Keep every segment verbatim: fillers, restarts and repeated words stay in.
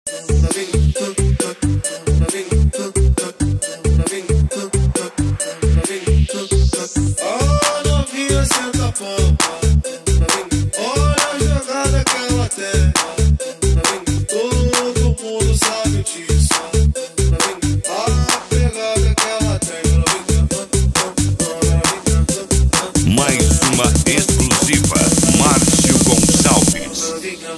A novinha senta a pompa, olha a jogada que ela tem. Todo mundo sabe disso, a pegada que ela tem. Mais uma exclusiva, Márcio Gonçalves.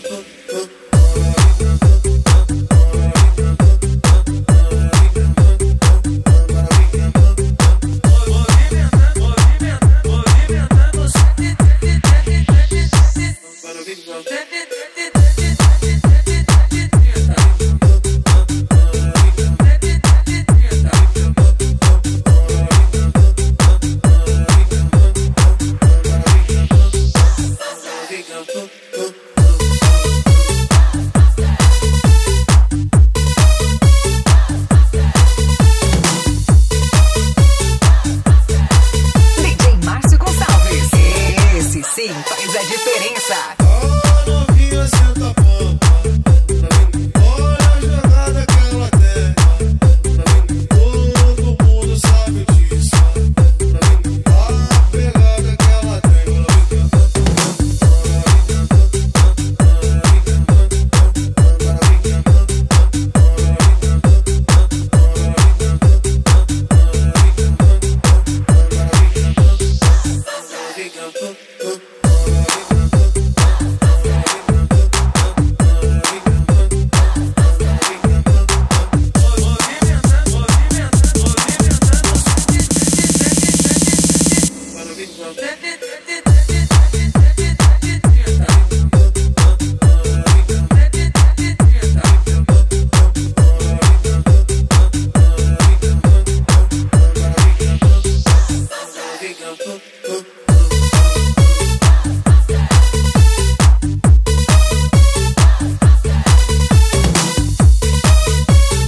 Sim, faz a diferença. A novinha senta a pompa, olha a jogada que ela tem. Todo mundo sabe disso, a pegada que ela tem.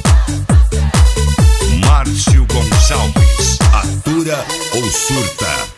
Márcio Gonçalves, atura ou surta?